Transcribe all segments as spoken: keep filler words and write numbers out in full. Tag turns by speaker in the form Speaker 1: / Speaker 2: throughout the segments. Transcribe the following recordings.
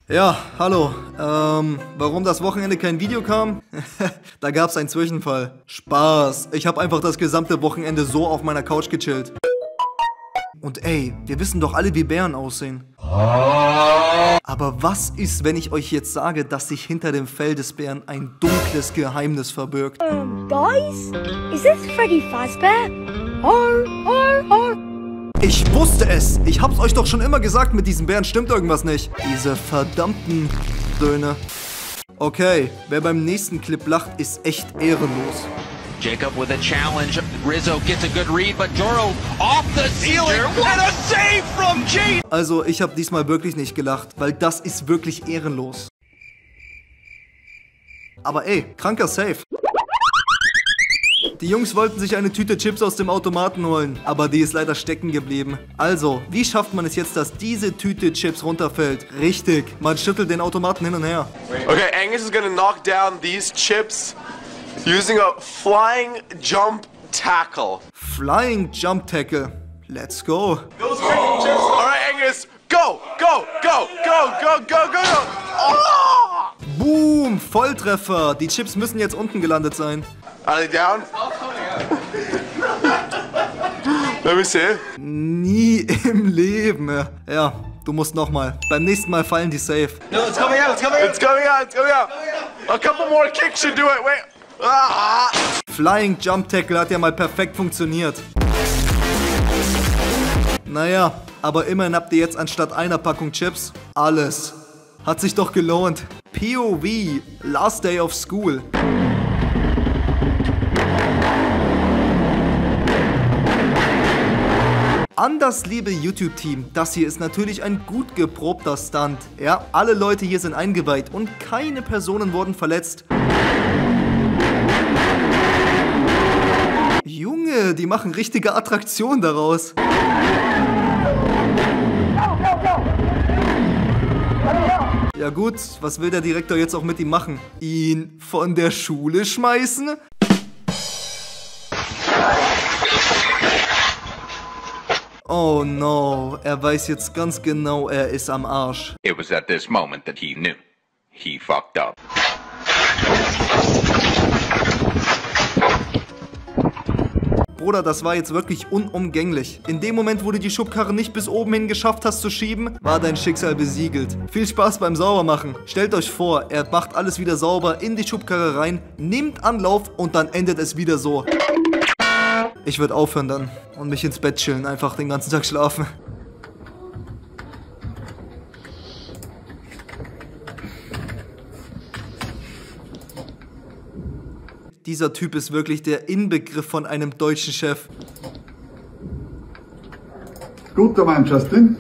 Speaker 1: Ja, hallo. Ähm, warum das Wochenende kein Video kam? Da gab's einen Zwischenfall. Spaß. Ich habe einfach das gesamte Wochenende so auf meiner Couch gechillt. Und ey, wir wissen doch alle, wie Bären aussehen. Aber was ist, wenn ich euch jetzt sage, dass sich hinter dem Fell des Bären ein dunkles Geheimnis verbirgt?
Speaker 2: Um, guys? Is this Freddy Fazbear? Or, or, or...
Speaker 1: Ich wusste es! Ich hab's euch doch schon immer gesagt, mit diesen Bären stimmt irgendwas nicht. Diese verdammten Söhne. Okay, wer beim nächsten Clip lacht, ist echt ehrenlos.
Speaker 3: Jacob with a challenge. Rizzo gets a good read, but Joro off the ceiling. What a save from G!
Speaker 1: Also, ich habe diesmal wirklich nicht gelacht, weil das ist wirklich ehrenlos. Aber ey, kranker Save. Die Jungs wollten sich eine Tüte Chips aus dem Automaten holen, aber die ist leider stecken geblieben. Also, wie schafft man es jetzt, dass diese Tüte Chips runterfällt? Richtig, man schüttelt den Automaten hin und her.
Speaker 4: Okay, Angus is gonna knock down these chips using a flying jump tackle.
Speaker 1: Flying Jump Tackle. Let's go.
Speaker 4: Those freaking chips. Alright, Angus, go, go, go, go, go, go, go, go. Oh!
Speaker 1: Boom, Volltreffer. Die Chips müssen jetzt unten gelandet sein.
Speaker 4: Are they down? Let me see.
Speaker 1: Nie im Leben. Ja, du musst nochmal. Beim nächsten Mal fallen die safe.
Speaker 4: No, it's coming out, it's coming out. It's coming out, it's coming out. A couple more kicks should do it. Wait. Ah!
Speaker 1: Flying Jump Tackle hat ja mal perfekt funktioniert. Naja, aber immerhin habt ihr jetzt anstatt einer Packung Chips alles. Hat sich doch gelohnt. P O V, Last Day of School. Anders, liebe YouTube-Team, das hier ist natürlich ein gut geprobter Stunt. Ja, alle Leute hier sind eingeweiht und keine Personen wurden verletzt. Junge, die machen richtige Attraktion daraus. Ja gut, was will der Direktor jetzt auch mit ihm machen? Ihn von der Schule schmeißen? Oh no, er weiß jetzt ganz genau, er ist am Arsch.
Speaker 3: It was at this moment that he knew. He fucked up.
Speaker 1: Bruder, das war jetzt wirklich unumgänglich. In dem Moment, wo du die Schubkarre nicht bis oben hin geschafft hast zu schieben, war dein Schicksal besiegelt. Viel Spaß beim Saubermachen. Stellt euch vor, er macht alles wieder sauber in die Schubkarre rein, nimmt Anlauf und dann endet es wieder so. Ich würde aufhören dann und mich ins Bett chillen, einfach den ganzen Tag schlafen. Dieser Typ ist wirklich der Inbegriff von einem deutschen Chef.
Speaker 5: Guter Mann, Justin.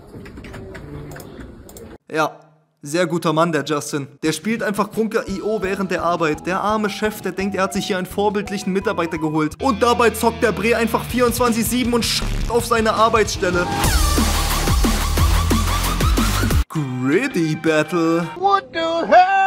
Speaker 1: Ja, sehr guter Mann, der Justin. Der spielt einfach Krunker I O während der Arbeit. Der arme Chef, der denkt, er hat sich hier einen vorbildlichen Mitarbeiter geholt. Und dabei zockt der Bre einfach vierundzwanzig sieben und schafft auf seine Arbeitsstelle. Gritty Battle.
Speaker 4: What the hell?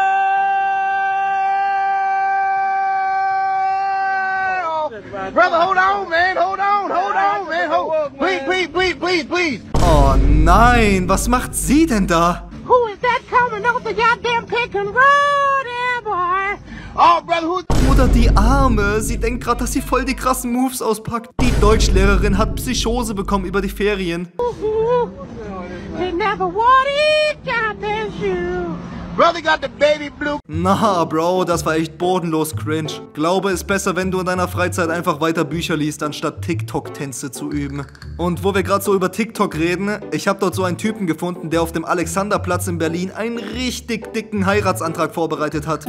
Speaker 4: Brother, hold on, man. Hold on, hold on, man. Hold. Please, please, please, please, please.
Speaker 1: Oh nein, was macht sie denn da?
Speaker 2: Who is that coming off the goddamn pick and roll there, boy?
Speaker 4: Oh, brother, who?
Speaker 1: Oder die Arme, sie denkt gerade, dass sie voll die krassen Moves auspackt. Die Deutschlehrerin hat Psychose bekommen über die Ferien.
Speaker 2: He never wore these goddamn shoes.
Speaker 4: Brother got the baby blue.
Speaker 1: Na, Bro, das war echt bodenlos cringe. Glaube, ist besser, wenn du in deiner Freizeit einfach weiter Bücher liest, anstatt TikTok-Tänze zu üben. Und wo wir gerade so über TikTok reden, ich habe dort so einen Typen gefunden, der auf dem Alexanderplatz in Berlin einen richtig dicken Heiratsantrag vorbereitet hat.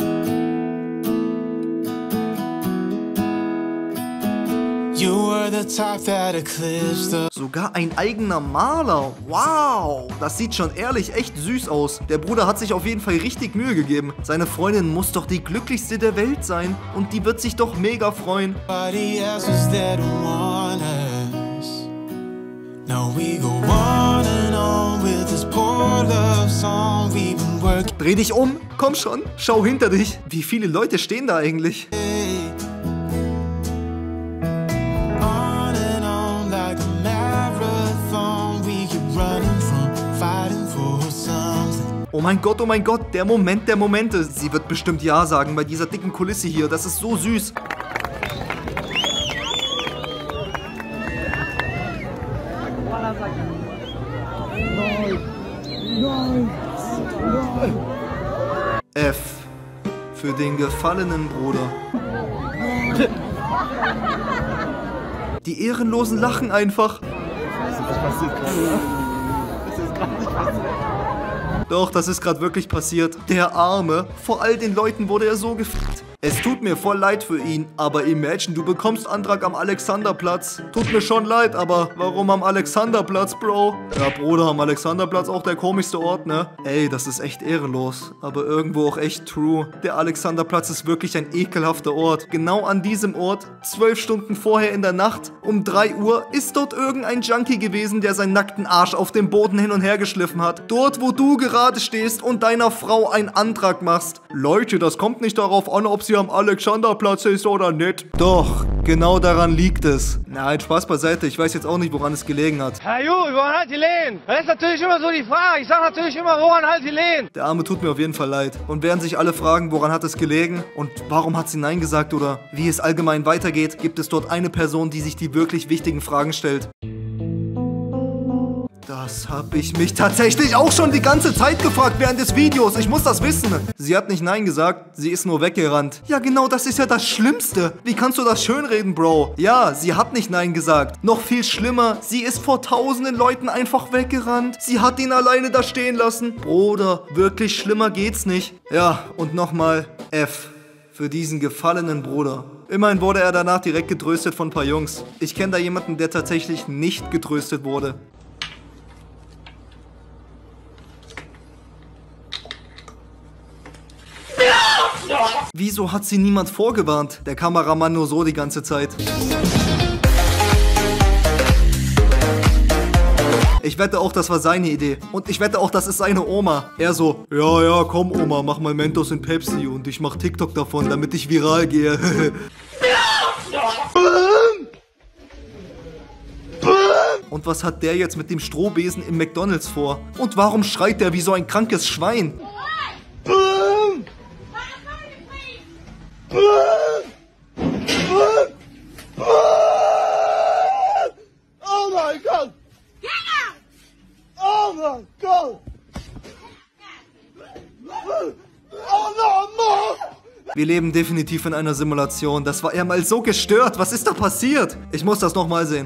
Speaker 1: Sogar ein eigener Maler. Wow, das sieht schon ehrlich echt süß aus. Der Bruder hat sich auf jeden Fall richtig Mühe gegeben. Seine Freundin muss doch die glücklichste der Welt sein. Und die wird sich doch mega freuen. Dreh dich um, komm schon, schau hinter dich. Wie viele Leute stehen da eigentlich? Oh mein Gott, oh mein Gott, der Moment der Momente. Sie wird bestimmt Ja sagen bei dieser dicken Kulisse hier. Das ist so süß. F. Für den gefallenen Bruder. Die Ehrenlosen lachen einfach. Doch, das ist gerade wirklich passiert. Der Arme. Vor all den Leuten wurde er so gefickt. Es tut mir voll leid für ihn, aber imagine, du bekommst Antrag am Alexanderplatz. Tut mir schon leid, aber warum am Alexanderplatz, Bro? Ja, Bruder, am Alexanderplatz auch der komischste Ort, ne? Ey, das ist echt ehrenlos, aber irgendwo auch echt true. Der Alexanderplatz ist wirklich ein ekelhafter Ort. Genau an diesem Ort, zwölf Stunden vorher in der Nacht, um drei Uhr, ist dort irgendein Junkie gewesen, der seinen nackten Arsch auf dem Boden hin und her geschliffen hat. Dort, wo du gerade stehst und deiner Frau einen Antrag machst. Leute, das kommt nicht darauf an, ob sie am Alexanderplatz ist oder nicht. Doch, genau daran liegt es. Nein, Spaß beiseite. Ich weiß jetzt auch nicht, woran es gelegen hat.
Speaker 6: Herr Ju, woran halt die Lehen? Das ist natürlich immer so die Frage. Ich sag natürlich immer, woran halt die Lehen?
Speaker 1: Der Arme tut mir auf jeden Fall leid. Und während sich alle fragen, woran hat es gelegen und warum hat sie Nein gesagt oder wie es allgemein weitergeht, gibt es dort eine Person, die sich die wirklich wichtigen Fragen stellt. Das habe ich mich tatsächlich auch schon die ganze Zeit gefragt während des Videos. Ich muss das wissen. Sie hat nicht Nein gesagt, sie ist nur weggerannt. Ja genau, das ist ja das Schlimmste. Wie kannst du das schönreden, Bro? Ja, sie hat nicht Nein gesagt. Noch viel schlimmer, sie ist vor tausenden Leuten einfach weggerannt. Sie hat ihn alleine da stehen lassen. Bruder, wirklich schlimmer geht's nicht. Ja, und nochmal F. Für diesen gefallenen Bruder. Immerhin wurde er danach direkt getröstet von ein paar Jungs. Ich kenne da jemanden, der tatsächlich nicht getröstet wurde. Wieso hat sie niemand vorgewarnt? Der Kameramann nur so die ganze Zeit. Ich wette auch, das war seine Idee. Und ich wette auch, das ist seine Oma. Er so, ja, ja, komm Oma, mach mal Mentos in Pepsi und ich mach TikTok davon, damit ich viral gehe. Und was hat der jetzt mit dem Strohbesen im McDonald's vor? Und warum schreit der wie so ein krankes Schwein?
Speaker 6: Oh mein Gott! Oh mein Gott! Oh no, no!
Speaker 1: Wir leben definitiv in einer Simulation. Das war ja mal so gestört. Was ist da passiert? Ich muss das nochmal sehen.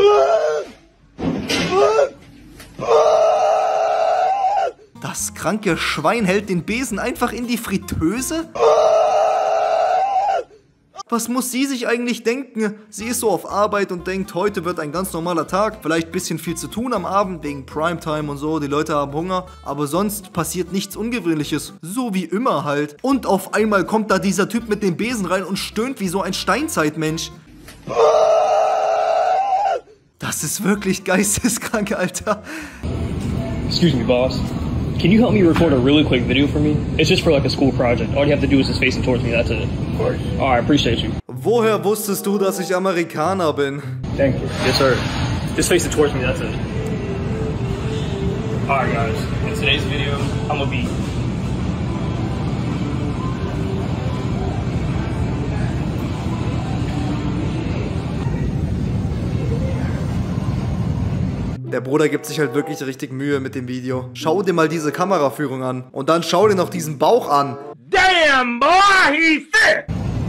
Speaker 1: Das kranke Schwein hält den Besen einfach in die Fritteuse? Was muss sie sich eigentlich denken? Sie ist so auf Arbeit und denkt, heute wird ein ganz normaler Tag. Vielleicht ein bisschen viel zu tun am Abend, wegen Primetime und so. Die Leute haben Hunger. Aber sonst passiert nichts Ungewöhnliches. So wie immer halt. Und auf einmal kommt da dieser Typ mit dem Besen rein und stöhnt wie so ein Steinzeitmensch. Das ist wirklich geisteskrank, Alter.
Speaker 7: Excuse me, boss. Can you help me record a really quick video for me? It's just for like a school project. All you have to do is just face it towards me. That's it. Of course. Alright, appreciate you.
Speaker 1: Woher wusstest du, dass ich Amerikaner bin?
Speaker 7: Thank you. Yes, sir. Just face it towards me. That's it. Alright, guys. In today's video, I'm gonna be.
Speaker 1: Der Bruder gibt sich halt wirklich richtig Mühe mit dem Video. Schau dir mal diese Kameraführung an. Und dann schau dir noch diesen Bauch an.
Speaker 6: Damn, boy, he's thick!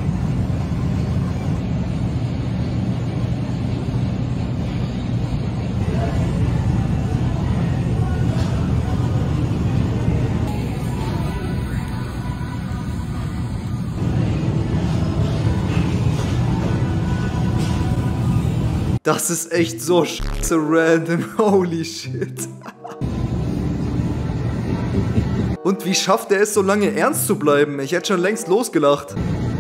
Speaker 1: Das ist echt so scheiße random. Holy shit. Und wie schafft er es, so lange ernst zu bleiben? Ich hätte schon längst losgelacht.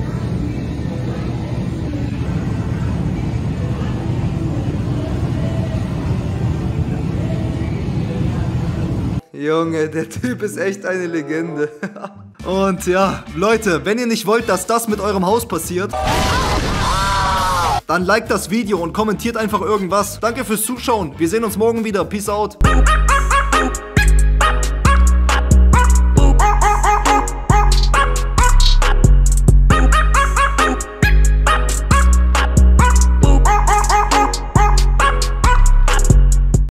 Speaker 1: Junge, der Typ ist echt eine Legende. Und ja, Leute, wenn ihr nicht wollt, dass das mit eurem Haus passiert, dann liked das Video und kommentiert einfach irgendwas. Danke fürs Zuschauen. Wir sehen uns morgen wieder. Peace out.